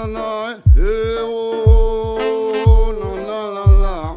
na na, eh oh, na na na na,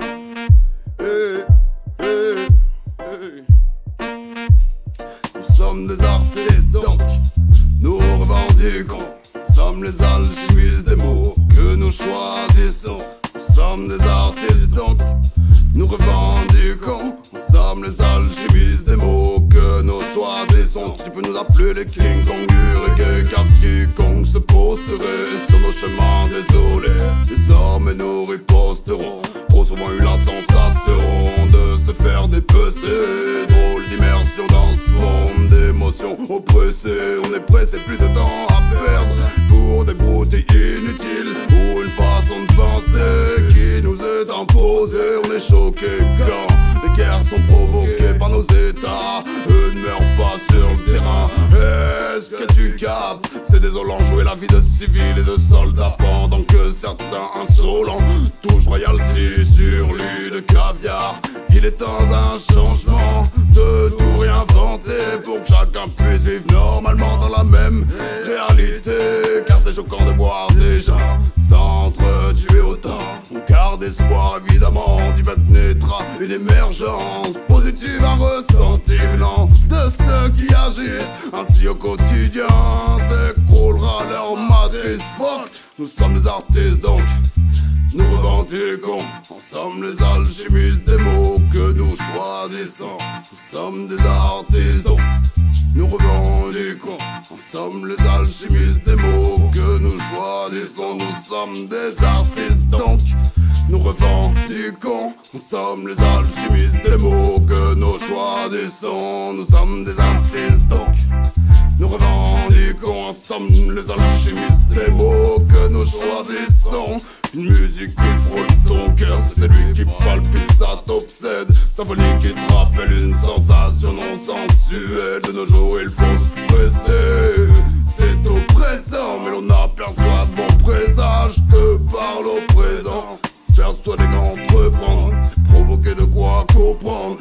Nous sommes des artistes donc, nous revendiquons. Nous sommes les alchimistes des mots que nous choisissons. Nous sommes des artistes donc, nous revendiquons. Nous sommes les alchimistes des mots que nous choisissons. Tu peux nous appeler les King Kong du reggae, car quiconque se posterait sur nos chemins désolés, désormais nous riposterons. Trop souvent eu la sensation de se faire dépecer. Drôle d'immersion dans ce monde d'émotions oppressées. On est pressé, plus de temps à perdre pour des broutilles inutiles ou une façon de penser qui nous est imposée. On est choqué quand les guerres sont provoquées par nos états. Eux ne meurent pas sur le terrain. Est-ce que tu captes? C'est désolant jouer la vie de civils et de soldats pendant que certains insolents touchent royalty sur lui de caviar. Il est temps d'un changement, de tout réinventer pour que chacun puisse vivre normalement dans la même réalité. Car c'est choquant de voir des gens s'entretuer autant. On garde espoir évidemment, du bête naîtra une émergence positive, un ressenti venant de ceux qui agissent ainsi au quotidien. S'écroulera leur matrice, fuck. Nous sommes des artistes donc, nous revendiquons. Nous sommes les alchimistes des mots que nous choisissons. Nous sommes des artistes donc, nous revendiquons. Nous sommes les alchimistes des mots que nous choisissons. Nous sommes des artistes donc, nous revendiquons. Nous sommes les alchimistes des mots que nous choisissons. Nous sommes des artistes donc, nous revendiquons. Nous sommes les alchimistes des mots que nous choisissons. Une musique qui frôle ton cœur, c'est celui qui palpite, ça t'obsède. Symphonie qui te rappelle une sensation non sensuelle. De nos jours il faut se presser, c'est oppressant, mais l'on aperçoit de bons présages. Je te parle au présent, se persuader qu'entreprendre, c'est provoquer de quoi comprendre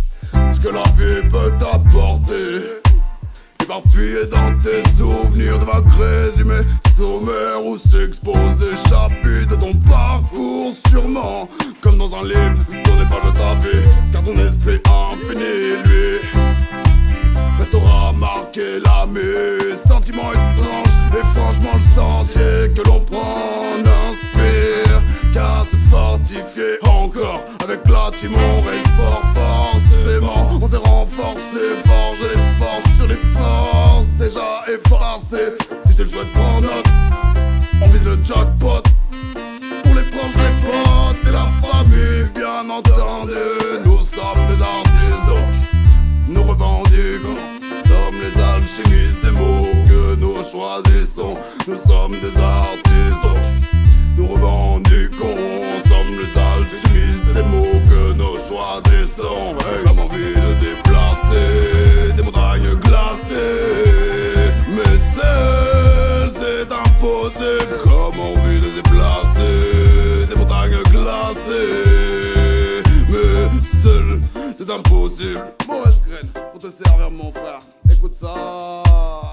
ce que la vie peut t'apporter. Éparpillé dans tes souvenirs de vagues résumés sommaires où s'exposent des chapitres de ton parcours, sûrement comme dans un livre tourné par ta vie. Car ton esprit infini, lui, restera marqué là. Mes sentiments étranges et franchement le sentier que l'on prend n'inspire qu'à se fortifier encore. Avec la team on reste fort, forcément on s'est renforcé, forgé les forces sur les forces déjà effacées. Si tu le souhaites prendre note, on vise le jackpot. Pour les proches, les potes et la famille, bien entendu. Nous sommes des artistes donc, nous revendiquons. Nous sommes les alchimistes des mots que nous choisissons. Nous sommes des artistes donc, nous revendiquons. Nous sommes les alchimistes des mots que nous choisissons. Hey, comme envie de déplacer des montagnes glacées, mais seul c'est impossible. Comme envie de déplacer des montagnes glacées, mais seul c'est impossible. Mauvaise graine pour te servir mon frère, écoute ça.